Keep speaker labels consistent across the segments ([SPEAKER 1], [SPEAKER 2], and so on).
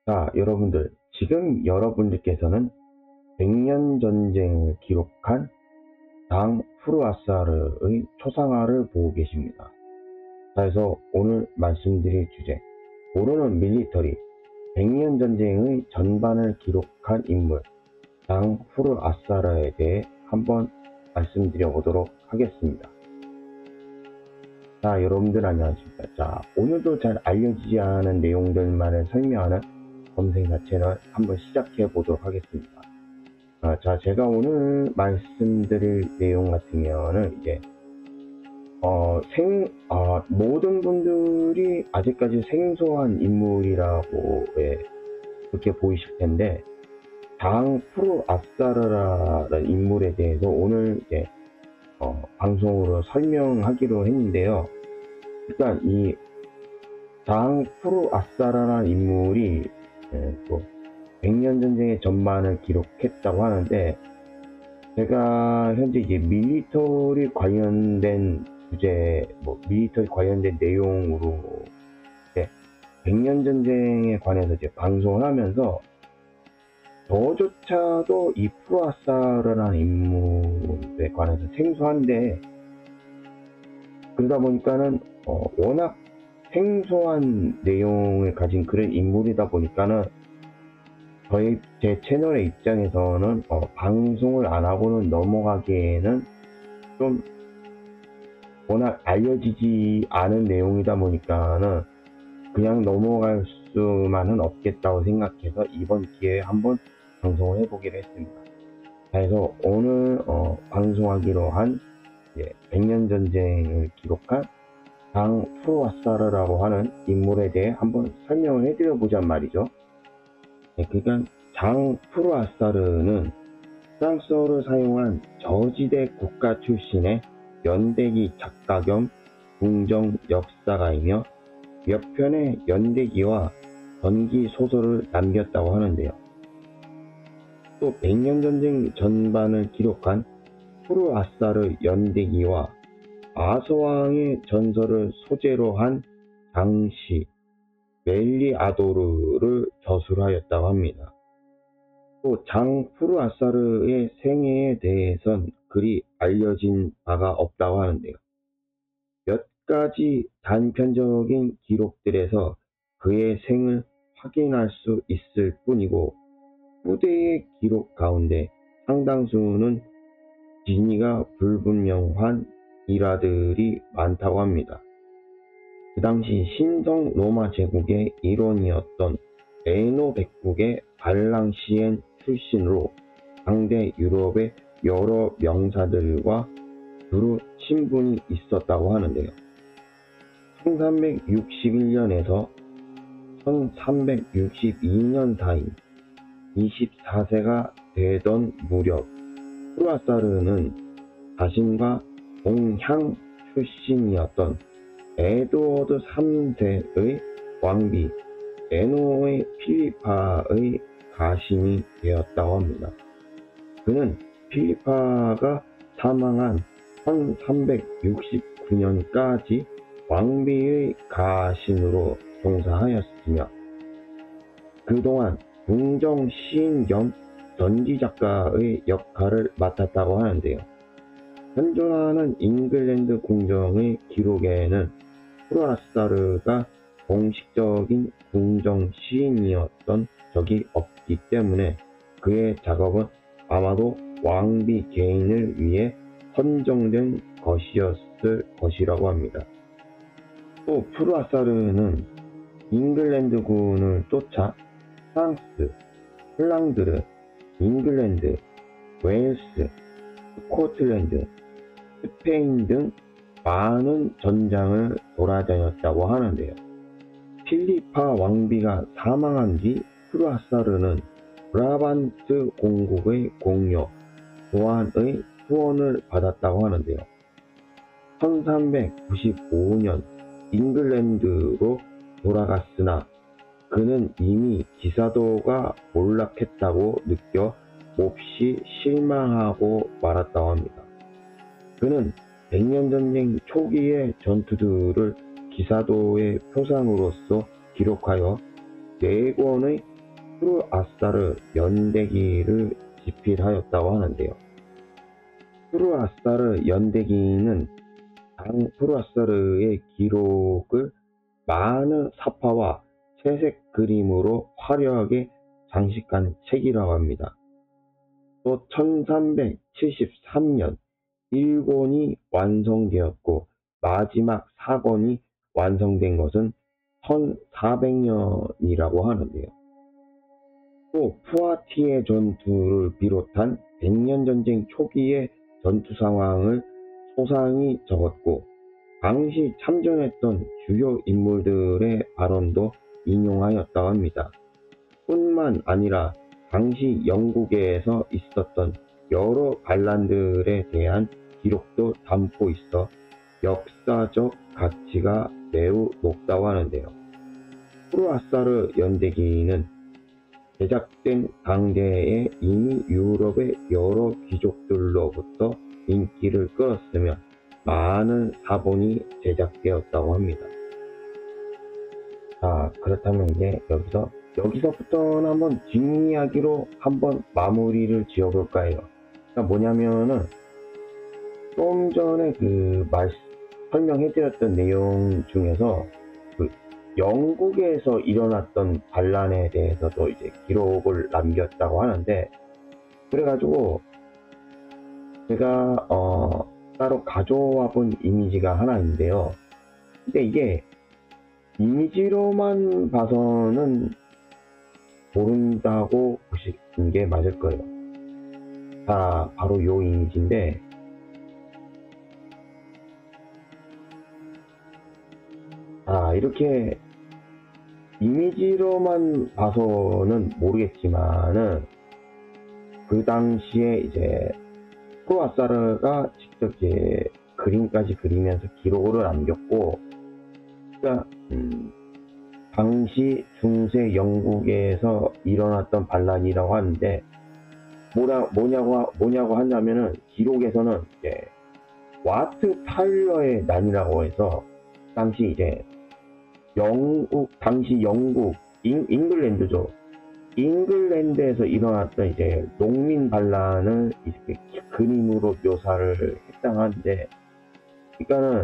[SPEAKER 1] 자, 여러분들, 지금 여러분들께서는 백년 전쟁을 기록한 당 푸르아사르의 초상화를 보고 계십니다. 자, 그래서 오늘 말씀드릴 주제, 모르는 밀리터리, 백년 전쟁의 전반을 기록한 인물, 당 푸르아사르에 대해 한번 말씀드려 보도록 하겠습니다. 자, 여러분들 안녕하십니까. 자, 오늘도 잘 알려지지 않은 내용들만을 설명하는 검색사 채널 한번 시작해 보도록 하겠습니다. 자, 제가 오늘 말씀드릴 내용 같은 경우는 이제 모든 분들이 아직까지 생소한 인물이라고 그렇게 보이실 텐데, 당 푸르아사르라는 인물에 대해서 오늘 이제 방송으로 설명하기로 했는데요. 일단 이 당 푸르아사르라는 인물이 또 백년 전쟁의 전반을 기록했다고 하는데, 제가 현재 이제 밀리터리 관련된 주제, 밀리터리 관련된 내용으로 이제 백년 전쟁에 관해서 이제 방송을 하면서 저조차도 이 푸르아사르라는 인물에 관해서 생소한데, 그러다 보니까는 워낙 생소한 내용을 가진 그런 인물이다 보니까는 제 채널의 입장에서는 방송을 안 하고는 넘어가기에는 좀 워낙 알려지지 않은 내용이다 보니까는 그냥 넘어갈 수만은 없겠다고 생각해서 이번 기회에 한번 방송을 해보기로 했습니다. 그래서 오늘 방송하기로 한 백년 전쟁을 기록한 당 푸르아사르라고 하는 인물에 대해 한번 설명을 해드려 보자는 말이죠. 그러니까 당 푸르아사르는 프랑스어를 사용한 저지대 국가 출신의 연대기 작가 겸 궁정 역사가이며 몇 편의 연대기와 전기 소설을 남겼다고 하는데요. 또 백년전쟁 전반을 기록한 푸르아사르 연대기와 아서왕의 전설을 소재로 한 장시 멜리아도르를 저술하였다고 합니다. 또 장 푸르아사르의 생애에 대해선 그리 알려진 바가 없다고 하는데요. 몇 가지 단편적인 기록들에서 그의 생을 확인할 수 있을 뿐이고, 후대의 기록 가운데 상당수는 진위가 불분명한 일화들이 많다고 합니다. 그 당시 신성 로마 제국의 일원이었던 에노 백국의 발랑시엔 출신으로 당대 유럽의 여러 명사들과 두루 친분이 있었다고 하는데요. 1361년에서 1362년 사이 24세가 되던 무렵, 푸르아사르는 자신과 동향 출신이었던 에드워드 3세의 왕비 에노의 필리파의 가신이 되었다고 합니다. 그는 필리파가 사망한 1369년까지 왕비의 가신으로 종사하였으며, 그동안 궁정 시인 겸 전기작가의 역할을 맡았다고 하는데요. 현존하는 잉글랜드 궁정의 기록에는 푸르아사르가 공식적인 궁정 시인이었던 적이 없기 때문에 그의 작업은 아마도 왕비 개인을 위해 선정된 것이었을 것이라고 합니다. 또 푸르아사르는 잉글랜드군을 쫓아 프랑스, 홀란드, 잉글랜드, 웨일스, 스코틀랜드, 스페인 등 많은 전장을 돌아다녔다고 하는데요. 필리파 왕비가 사망한 뒤 푸르아사르는 브라반트 공국의 공여, 교환의 후원을 받았다고 하는데요. 1395년 잉글랜드로 돌아갔으나 그는 이미 기사도가 몰락했다고 느껴 몹시 실망하고 말았다고 합니다. 그는 백년전쟁 초기의 전투들을 기사도의 표상으로서 기록하여 4권의 푸르아사르 연대기를 집필하였다고 하는데요. 푸르아사르 연대기는 당 푸르아사르의 기록을 많은 사파와 채색 그림으로 화려하게 장식한 책이라고 합니다. 또 1373년 1권이 완성되었고 마지막 4권이 완성된 것은 1400년이라고 하는데요. 또 푸아티에 전투를 비롯한 백년전쟁 초기의 전투 상황을 소상히 적었고 당시 참전했던 주요 인물들의 발언도 인용하였다고 합니다. 뿐만 아니라 당시 영국에서 있었던 여러 반란들에 대한 기록도 담고 있어 역사적 가치가 매우 높다고 하는데요. 푸르아사르 연대기는 제작된 당대에 이미 유럽의 여러 귀족들로부터 인기를 끌었으며 많은 사본이 제작되었다고 합니다. 자, 그렇다면 이제 여기서부터는 한번 뒷이야기로 한번 마무리를 지어볼까 해요. 그러니까 뭐냐면은 좀 전에 설명해드렸던 내용 중에서 영국에서 일어났던 반란에 대해서도 이제 기록을 남겼다고 하는데, 그래가지고 제가 따로 가져와 본 이미지가 하나 있는데요. 근데 이게 이미지로만 봐서는 모른다고 보시는 게 맞을 거예요. 자, 바로 요 이미지인데, 이렇게 이미지로만 봐서는 모르겠지만은 그 당시에 이제 푸르아사르가 직접 이제 그림까지 그리면서 기록을 남겼고, 그러니까 당시 중세 영국에서 일어났던 반란이라고 하는데 뭐냐고 하냐면은 기록에서는 이제 와트 타일러의 난이라고 해서 당시 이제 당시 영국 잉글랜드죠. 잉글랜드에서 일어났던 이제 농민 반란을 이렇게 그림으로 묘사를 했다는데, 그러니까는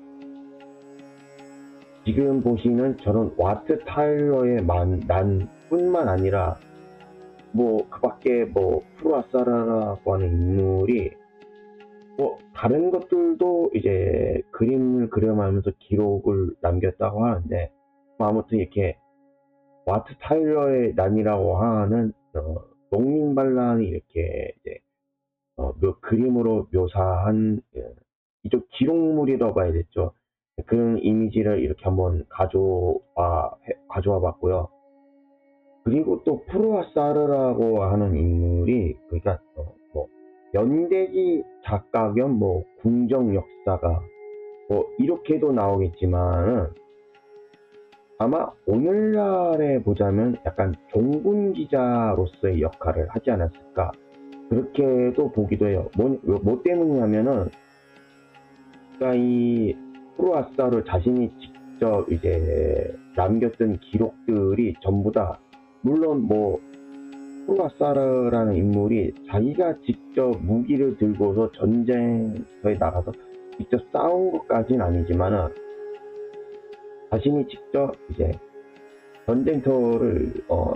[SPEAKER 1] 지금 보시는 저런 와트 타일러의 난 뿐만 아니라 그 밖에 푸르아사르라고 하는 인물이 다른 것들도 이제 그림을 그려가면서 기록을 남겼다고 하는데, 아무튼 이렇게 와트 타일러의 난이라고 하는 농민 반란이 이렇게 이제 그림으로 묘사한 이쪽 기록물이라고 봐야겠죠. 그런 이미지를 이렇게 한번 가져와 봤고요. 그리고 또 푸르아사르라고 하는 인물이 그러니까 연대기 작가 겸 궁정 역사가 이렇게도 나오겠지만 아마 오늘날에 보자면 약간 종군 기자로서의 역할을 하지 않았을까, 그렇게도 보기도 해요. 뭐 때문이냐면은 그러니까 이 푸르아사르 자신이 직접 이제 남겼던 기록들이 전부 다, 물론 푸르아사르라는 인물이 자기가 직접 무기를 들고서 전쟁터에 나가서 직접 싸운 것까지는 아니지만은 자신이 직접 이제 전쟁터를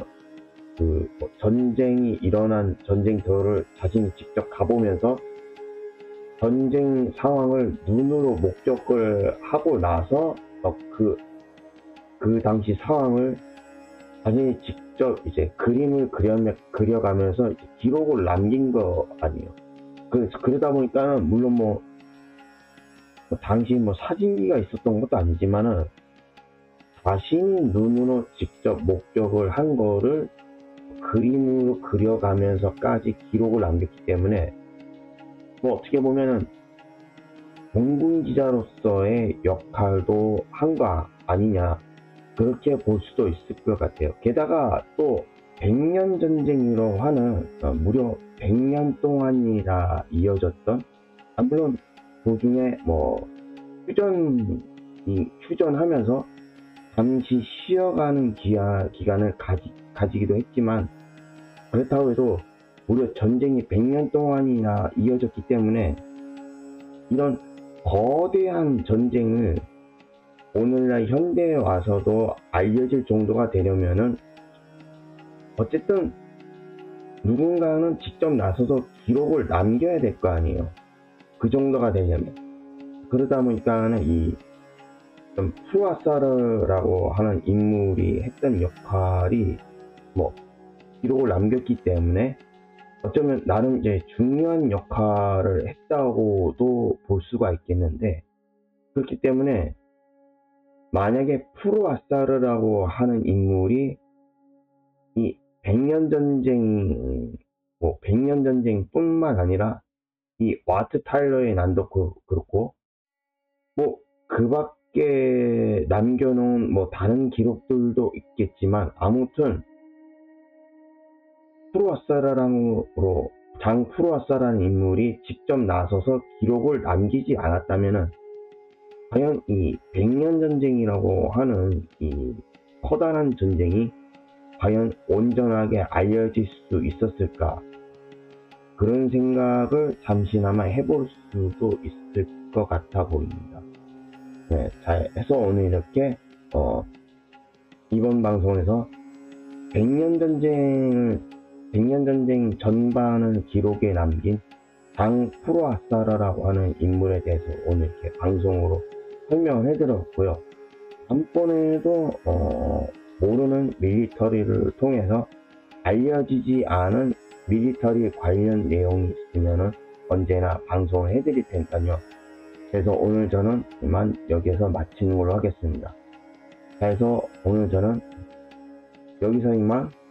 [SPEAKER 1] 전쟁이 일어난 전쟁터를 자신이 직접 가보면서 전쟁 상황을 눈으로 목격을 하고 나서 그 당시 상황을 자신이 직접 이제 그림을 그려가면서 이제 기록을 남긴 거 아니에요. 그러다 보니까는 물론 당시 사진기가 있었던 것도 아니지만은 자신이 눈으로 직접 목격을 한 거를 그림으로 그려가면서까지 기록을 남겼기 때문에 어떻게 보면은 종군 기자로서의 역할도 한 거 아니냐, 그렇게 볼 수도 있을 것 같아요. 게다가 또 백년 전쟁이라고 하는 무려 100년 동안이나 이어졌던, 물론 도중에 휴전하면서 잠시 쉬어가는 기간을 가지기도 했지만, 그렇다고 해도 무려 전쟁이 100년 동안이나 이어졌기 때문에 이런 거대한 전쟁을 오늘날 현대에 와서도 알려질 정도가 되려면은 어쨌든 누군가는 직접 나서서 기록을 남겨야 될 거 아니에요. 그 정도가 되려면. 그러다 보니까는 이 프루아사르라고 하는 인물이 했던 역할이 기록을 남겼기 때문에 어쩌면 나름 이제 중요한 역할을 했다고도 볼 수가 있겠는데, 그렇기 때문에 만약에 프루아사르라고 하는 인물이 이 100년 전쟁, 100년 전쟁뿐만 아니라 이 와트 타일러의 난도 그렇고, 그 밖에 남겨놓은 다른 기록들도 있겠지만, 아무튼 장 프루아사라는 인물이 직접 나서서 기록을 남기지 않았다면은 과연 이 100년 전쟁이라고 하는 이 커다란 전쟁이 과연 온전하게 알려질 수 있었을까? 그런 생각을 잠시나마 해볼 수도 있을 것 같아 보입니다. 네, 자, 해서 오늘 이렇게 이번 방송에서 100년 전쟁 전반을 기록에 남긴 장 프루아사라라고 하는 인물에 대해서 오늘 이렇게 방송으로 설명을 해드렸고요. 다음번에도 모르는 밀리터리를 통해서 알려지지 않은 밀리터리 관련 내용이 있으면은 언제나 방송을 해드릴 테니까요. 그래서 오늘 저는 이만 여기서 마치는 걸로 하겠습니다. 그래서 오늘 저는 여기서 이만